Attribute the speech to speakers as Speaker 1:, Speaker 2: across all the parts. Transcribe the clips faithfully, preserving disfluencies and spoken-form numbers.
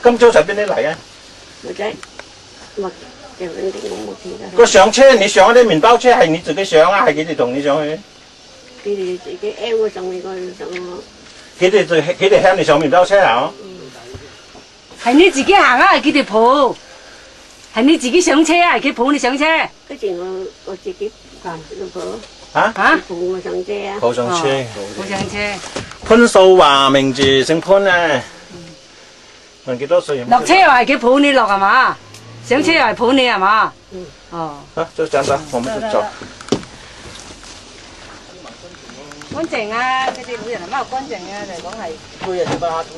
Speaker 1: 今朝喺邊啲嚟啊？
Speaker 2: 女仔，咪就嗰啲我冇錢㗎。
Speaker 1: 個上車，你上嗰啲麵包車係你自己上啊，係佢哋同你上去？
Speaker 2: 佢哋自己 L 我上去，我上我。
Speaker 1: 佢哋就佢哋向你上麵包車啊？
Speaker 3: 係你自己行啊，係佢哋抱。係你自己上車啊，係佢抱你上車。
Speaker 2: 嗰時我我自己啊，抱。
Speaker 1: 嚇
Speaker 3: 嚇？
Speaker 2: 抱我上車啊！
Speaker 1: 抱上車。
Speaker 3: 抱上車。
Speaker 1: 潘素華名字姓潘啊。問幾多歲？
Speaker 3: 落車又係佢抱你落係嘛？上車又係抱你係嘛？嗯。哦。
Speaker 1: 啊，就這樣子，我們就走。
Speaker 3: 乾淨啊！佢哋老人係乜乾淨啊？嚟講係。
Speaker 1: 對啊，對啊。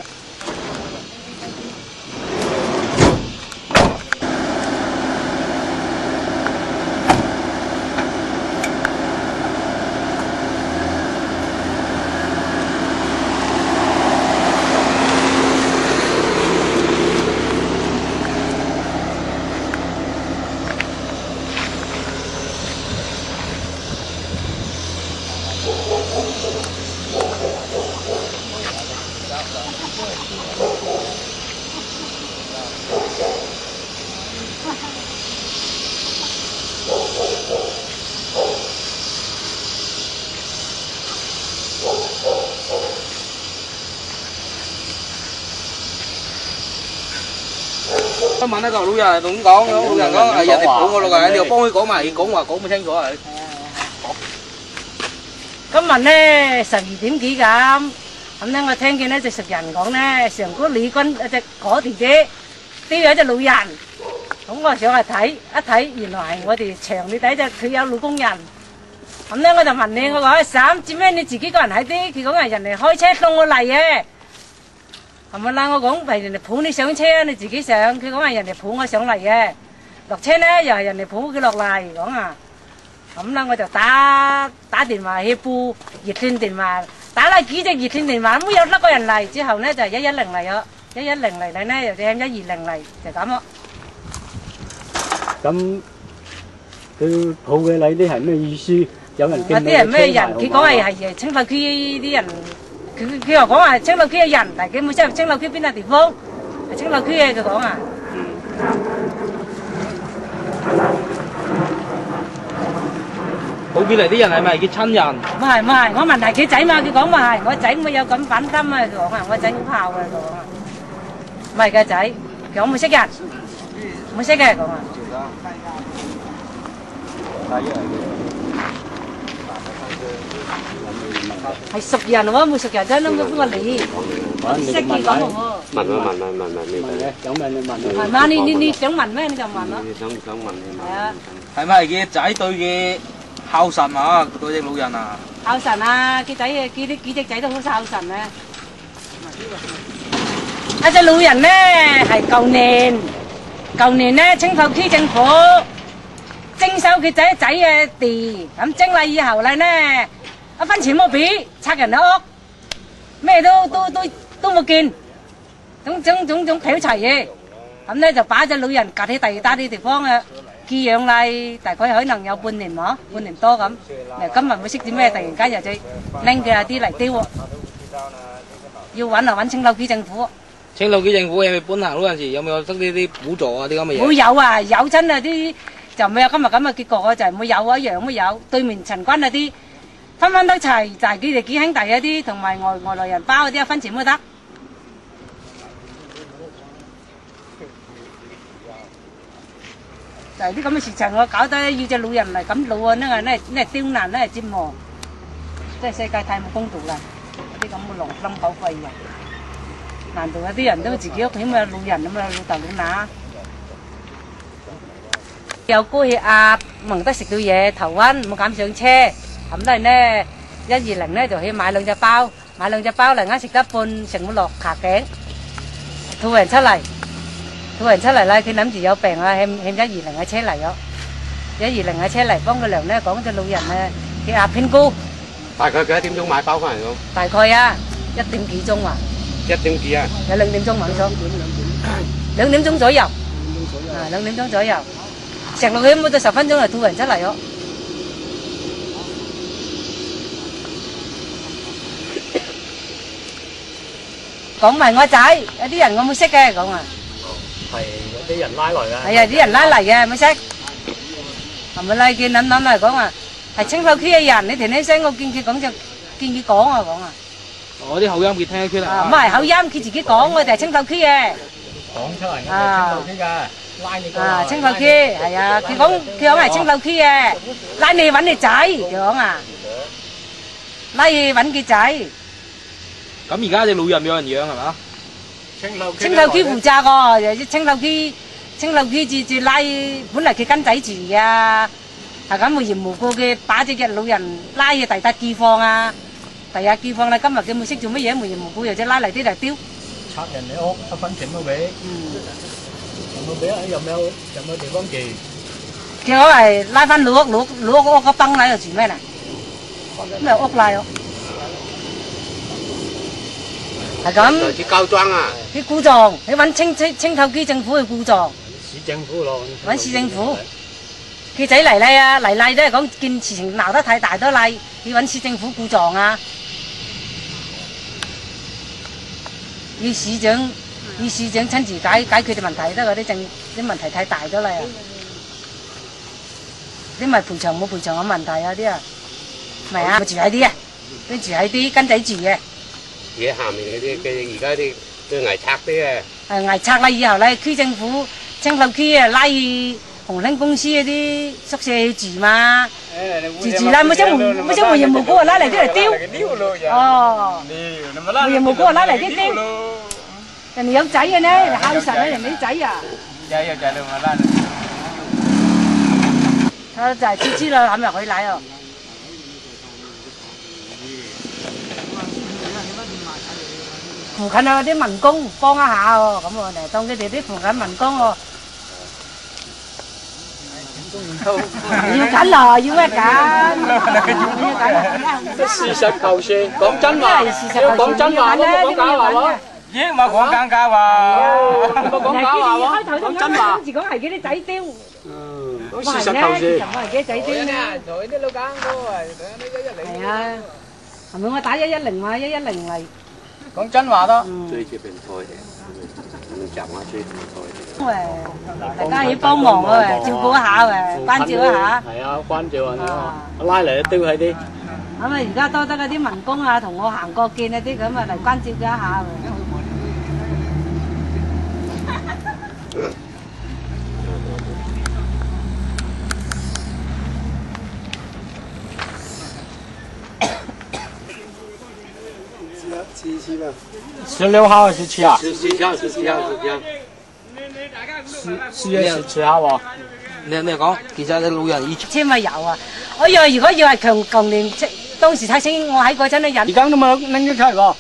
Speaker 4: 今晚呢個老人同咁講，老人講係人哋抱我落嚟，你又幫佢講埋，講話講唔清楚啊！
Speaker 3: 今日咧十二點幾咁，咁咧我聽見咧就熟人講咧，上高李軍一隻嗰條街都有一隻老人，咁我上去睇，一睇原來係我哋場裏底隻佢有老工人，咁咧我就問你，我講嬸，做咩你自己個人喺啲？佢講係人哋開車送我嚟嘅。係咪啦？我講係人哋抱你上車，你自己上。佢講係人哋抱我上嚟嘅，落車咧又係人哋抱佢落嚟講啊。咁啦，我就打打電話去報熱線電話，打啦幾隻熱線電話，冇有甩個人嚟。之後咧就一一零嚟咗，一一零嚟嚟咧又請一二零嚟，就咁咯。
Speaker 5: 咁佢抱佢嚟啲係咩意思？有人
Speaker 3: 有啲人咩人？佢講係係清化區啲人。佢佢又講話青柳區嘅人，但係佢冇知係青柳區邊個地方，係青柳區嘅佢講啊。
Speaker 4: 抱佢嚟啲人係咪佢親人？
Speaker 3: 唔係唔係，我問係佢仔嘛，佢講話係我仔冇有咁反心啊，佢講啊，我仔好炮嘅佢講啊。唔係個仔，佢講冇識人，冇識嘅講啊。係熟人喎，冇熟人真係幫我理，識佢講喎。
Speaker 6: 問啊問啊問問你問，
Speaker 5: 想問你問你。
Speaker 3: 係嘛？你你你想問咩你就問咯。
Speaker 6: 想想問你問。
Speaker 3: 係啊。
Speaker 4: 係咪佢仔對佢孝順啊？對隻老人啊？
Speaker 3: 孝順啊！佢仔啊，幾啲幾隻仔都好孝順啊。一隻老人咧係舊年，舊年咧青頭區政府徵收佢仔仔嘅地，咁徵嚟以後咧咧。一分錢冇俾，拆人哋屋，咩都都都都冇見，種種種種漂齊嘢，咁咧就把隻老人隔喺第二笪啲地方啊寄養嚟，大概可能有半年喎，半年多咁。嗱今日冇識啲咩，突然間又再拎佢啲嚟丟喎，要揾啊揾青柳區政府。
Speaker 4: 青柳區政府有冇搬行嗰陣時有冇得呢啲補助啊啲咁嘅嘢？
Speaker 3: 會有啊，有真啊啲就冇有今日咁嘅結果啊，就係冇有啊，一樣冇有。對面陳軍嗰啲。分分都齊，就係佢哋幾兄弟嗰啲，同埋外外來人包嗰啲一分錢都得。就係啲咁嘅事情，我搞得要隻老人嚟咁老啊，呢個呢呢刁難呢係折磨，即係世界太冇公道啦！嗰啲咁嘅狼心狗肺啊！難道有啲人都自己屋企咪有老人咁啊，老豆老乸？有高血壓，唔得食到嘢，頭暈，冇敢上車。咁都係呢，一二零咧就去買兩隻包，買兩隻包嚟啱食得半，成碗落卡頸，吐人出嚟，吐人出嚟啦！佢諗住有病啊，欠欠一二零嘅車嚟咗，一二零嘅車嚟幫佢娘咧講隻老人咧血壓偏高。
Speaker 6: 大概幾多點鐘買包翻嚟咯？
Speaker 3: 大概啊，一點幾鐘啊。
Speaker 6: 一點幾啊？
Speaker 3: 有兩點鐘冇錯。兩點鐘左右。啊，兩點鐘左右，食落去冇到十分鐘就吐人出嚟咗。 講唔係我仔，有啲人我冇識嘅講啊。
Speaker 5: 係有啲人拉來嘅。
Speaker 3: 係啊，啲人拉嚟嘅冇識。係咪拉見諗諗嚟講啊？係清秀區嘅人，你聽呢聲我見佢講就見佢講啊講啊。
Speaker 4: 我啲口音佢聽得出嚟。
Speaker 3: 啊，唔係口音，佢自己講，我哋係清秀區嘅。
Speaker 5: 講出嚟我係清秀區嘅，拉你個。啊，
Speaker 3: 清秀區係啊，佢講佢講係清秀區嘅，拉你揾你仔，佢講啊，拉你揾佢仔。
Speaker 4: 咁而家隻老人有人養係嘛？
Speaker 3: 清秀區負責個，清秀區清秀區住住拉，本嚟佢跟仔住㗎，係咁無緣無故嘅把隻隻老人拉去第笪地方啊！第日地方咧，今日佢冇識做乜嘢，無緣無故又隻拉嚟啲嚟丟。
Speaker 5: 拆人哋屋，一分錢都俾。嗯。有冇俾啊？有冇有冇地方住？
Speaker 3: 佢講係拉翻老屋老老屋個崩喺度住咩咧？咩屋拉咯？係咁。
Speaker 6: 就似膠裝啊！
Speaker 3: 啲故障，你揾清清清透區政府去故障。
Speaker 5: 市政府咯。
Speaker 3: 揾市政府。佢仔嚟嚟啊，嚟嚟都係講見事情鬧得太大都嚟，要揾市政府故障啊！要市長，要市長親自解解決啲問題，得嗰啲政啲問題太大咗啦！啲咪賠償冇賠償嘅問題啊啲啊，咪啊住喺啲啊，啲住喺啲跟仔住嘅。
Speaker 6: 而家下面嗰啲嘅而家啲都危拆啲嘅。
Speaker 3: 係危拆啦！以後咧，區政府清秀區啊拉去紅興公司嗰啲宿舍去住嘛，住住啦，冇將無冇將無緣無故啊拉嚟啲嚟丟。哦，無緣無故啊拉嚟啲丟。人哋有仔嘅呢，孝順啊，人哋啲仔啊。
Speaker 4: 有有仔咯，我拉。
Speaker 3: 他就係知知啦，還沒回來哦。附近啊啲民工幫一下喎，咁喎嚟當佢哋啲附近民工喎。要緊啊，要咩緊？要緊。
Speaker 5: 事實求是，講真話，要講真話，冇講假話喎。
Speaker 4: 咦，唔係講假假話，
Speaker 5: 冇講假話喎，講真話。
Speaker 3: 跟住講係幾啲仔丟。
Speaker 5: 嗯，事實求是。
Speaker 3: 就係幾仔丟啦。
Speaker 4: 佢啲老更多啊，呢個一零。
Speaker 3: 係啊，係咪我打一一零嘛？一一零嚟。
Speaker 4: 講真話咯。
Speaker 6: 追住平台嘅，唔集下追平台嘅。
Speaker 3: 喂，大家要幫忙啊！喂，照顧一下喂，關照一下。
Speaker 5: 係啊，關照啊！拉嚟都丟喺啲。
Speaker 3: 咁啊，而家多得嗰啲民工啊，同我行過見嗰啲咁啊，嚟關照一下。
Speaker 5: 吃吃吧。十六號是吃啊？
Speaker 6: 吃吃香，吃吃香，吃香。
Speaker 5: 四四月十七號喎。
Speaker 4: 你你講，其實你老人以前
Speaker 3: 車咪有啊！我以為如果要係強強年，即當時睇清我喺嗰陣咧人。
Speaker 5: 而家都冇拎咗出嚟喎。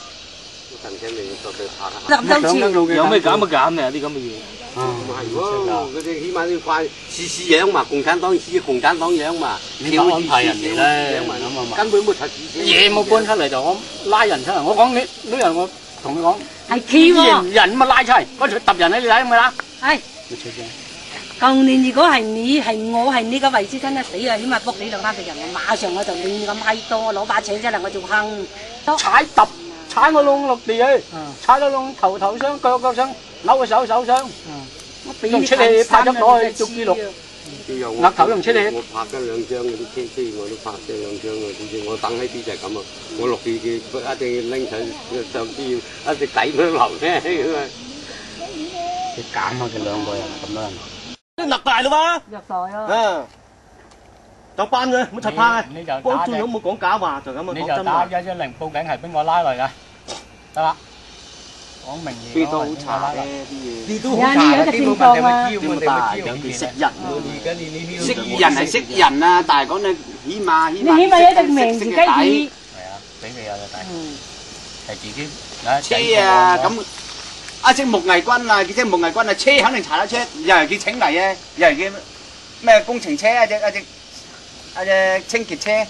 Speaker 3: 咁多次。
Speaker 4: 有咩減咪減嘅啲咁嘅嘢。
Speaker 6: 唔係喎，佢哋起碼要快試試樣嘛，共產黨試共產黨樣嘛，
Speaker 5: 你唔安排人哋咧，
Speaker 6: 根本冇實質
Speaker 5: 嘢冇搬出嚟就我拉人出嚟，我講你呢人我同佢講
Speaker 3: 係企喎，
Speaker 5: 人咪拉出嚟，嗰條揼人咧，你睇咪啦？
Speaker 3: 係。舊年如果係你係我係呢個位置真係死啊！起碼卜你兩單嘅人，我馬上我就亂咁閪多，我攞把尺出嚟我就坑。
Speaker 5: 踩揼踩我窿落地去，踩到窿頭頭傷腳腳傷，扭個手手傷。用出嚟拍咗攞去做記錄，額頭用出嚟。
Speaker 6: 我拍咗兩張嗰啲車車，我都拍咗兩張嘅，總之我等喺啲就係咁啊！我落地嘅一定要拎上上邊，一直抵佢流咩咁啊！
Speaker 5: 你減下佢兩個人咁樣。
Speaker 1: 都勒大咯喎！
Speaker 3: 虐待咯。
Speaker 1: 啊，就班嘅，唔好柒怕嘅。
Speaker 5: 你就
Speaker 1: 幫最好冇講假話，就咁啊，
Speaker 5: 你就打一一零報警係邊個拉嚟㗎？得啦。講明嘢，
Speaker 6: 呢都好查嘅啲嘢，
Speaker 4: 呢都好查嘅，啲老闆咪挑我哋咪挑，
Speaker 6: 佢識人
Speaker 4: 而家你你
Speaker 6: 識人係識人啊，但係講你起碼起碼
Speaker 3: 你起碼一隻名自己睇。
Speaker 5: 係啊，俾你有就睇，係自己
Speaker 6: 車啊咁。一隻木藝軍啊，叫隻木藝軍啊，車肯定查得出，有人叫請嚟嘅，有人叫咩工程車，一隻一隻一隻清潔車，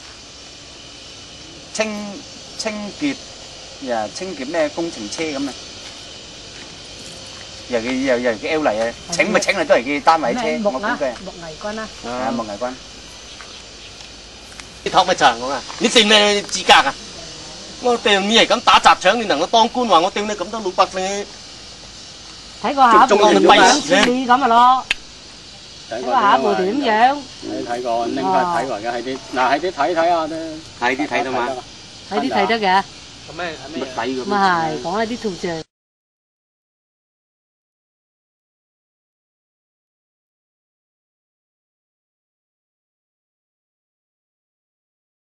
Speaker 6: 清清潔呀清潔咩工程車咁啊，又叫又又叫 L 嚟嘅，請咪請嚟都係叫單位車，我估計。
Speaker 3: 木藝軍啊。
Speaker 6: 啊，木藝軍。
Speaker 1: 你托咪就係我啊！你姓咩資格啊？
Speaker 7: 我掉你係咁打雜腸，你能夠當官話我掉你咁多老百姓。
Speaker 3: 睇個下一步點樣處理咁咪咯。
Speaker 5: 睇
Speaker 3: 個下一步點樣？
Speaker 5: 你睇過拎翻睇過嘅喺啲嗱喺啲睇睇下啫，
Speaker 6: 睇啲睇到嘛，
Speaker 3: 睇啲睇得嘅。
Speaker 4: 係咩係咩？
Speaker 3: 咁啊係講下啲圖像。